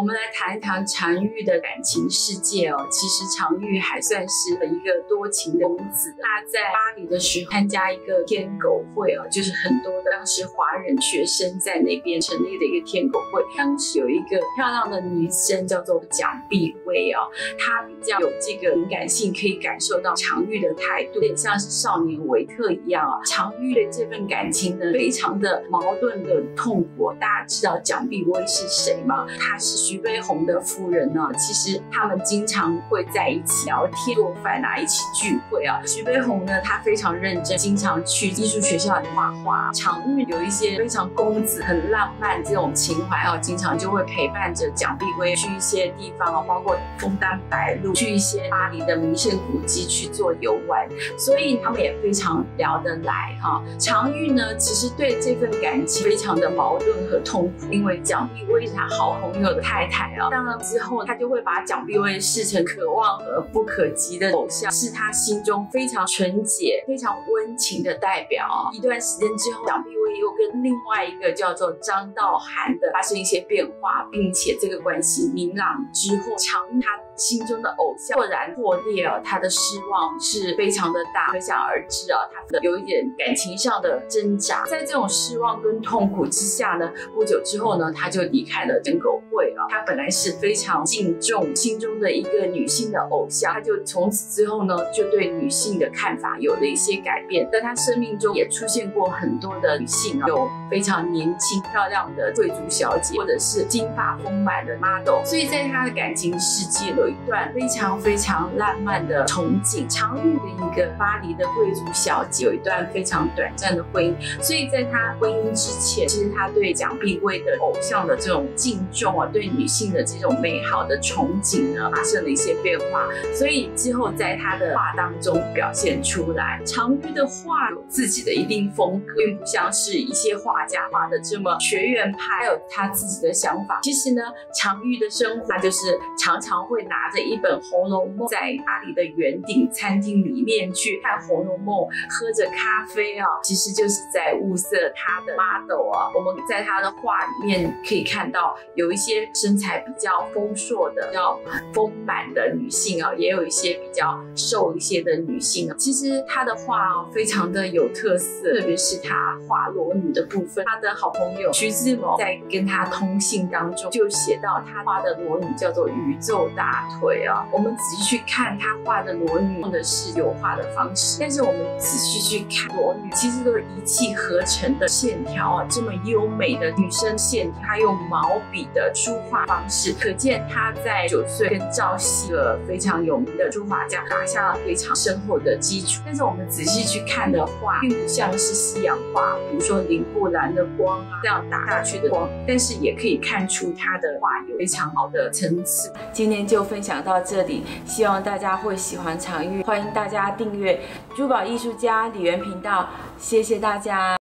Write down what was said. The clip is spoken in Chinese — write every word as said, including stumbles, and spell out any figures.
们来谈一谈常玉的感情世界哦。其实常玉还算是一个多情的公子。他在巴黎的时候参加一个天狗会哦，就是很多的当时华人学生在那边成立的一个天狗会。当时有一个漂亮的女生叫做蒋碧薇哦，她比较有这个敏感性，可以感受到常玉的态度，有点像是少年维特一样啊。常玉的这份感情呢，非常的矛盾的痛苦。大家知道蒋碧薇是谁吗？她是徐悲鸿的夫人呢。其实他们经常会在一起聊天、做饭啊，一起聚会啊。徐悲鸿呢，他非常认真，经常去艺术学校里画画。常玉有一些非常公子、很浪漫这种情怀啊，经常就会陪伴着蒋碧薇去一些地方啊，包括枫丹白露，去一些巴黎的名胜古迹去做游玩，所以他们也非常聊得来哈。常玉呢，其实对这份感情非常的矛盾和痛苦，因为蒋碧薇是他好朋友的太太啊。当然之后，他就会把蒋碧薇视成可望而不可及的偶像，是他心中非常纯洁、非常温情的代表啊。一段时间之后，蒋碧薇又跟另外一个叫做张道涵的发生一些变化，并且这个关系明朗之后，常玉他心中的偶像豁然破裂啊，他的失望是非常的大，可想而知啊，他的有一点感情上的挣扎。在这种失望跟痛苦之下呢，不久之后呢，他就离开了天狗会啊。他本来是非常敬重心中的一个女性的偶像，他就从此之后呢，就对女性的看法有了一些改变。在他生命中也出现过很多的女性啊，有非常年轻漂亮的贵族小姐，或者是金发丰满的 model。所以在他的感情世界有一段非常非常浪漫的憧憬。常玉跟一个巴黎的贵族小姐有一段非常短暂的婚姻，所以在他婚姻之前，其实他对蒋碧薇的偶像的这种敬重啊，对女性的这种美好的憧憬呢，发生了一些变化，所以之后在他的画当中表现出来。常玉的画有自己的一定风格，并不像是一些画家画的这么学院派，还有他自己的想法。其实呢，常玉的生活就是常常会拿着一本《红楼梦》，在巴黎的圆顶餐厅里面去看《红楼梦》，喝着咖啡啊，其实就是在物色他的 model 啊。我们在他的画里面可以看到，有一些身材比较丰硕的、比较丰满的女性啊，也有一些比较瘦一些的女性啊。其实他的画啊，非常的有特色，特别是他画裸女的部分。他的好朋友徐志摩在跟他通信当中就写到，他画的裸女叫做宇宙大腿啊。我们仔细去看他画的裸女，用的是油画的方式，但是我们仔细去看裸女，其实都是一气呵成的线条啊，这么优美的女生线条，她用毛笔的书画方式，可见她在九岁跟赵熹的非常有名的书法家打下了非常深厚的基础。但是我们仔细去看的话，并不像是西洋画，比如说林布兰的光啊这样打下去的光，但是也可以看出她的画有非常好的层次。今天就分享到这里，希望大家会喜欢常玉，欢迎大家订阅珠宝艺术家李媛频道，谢谢大家。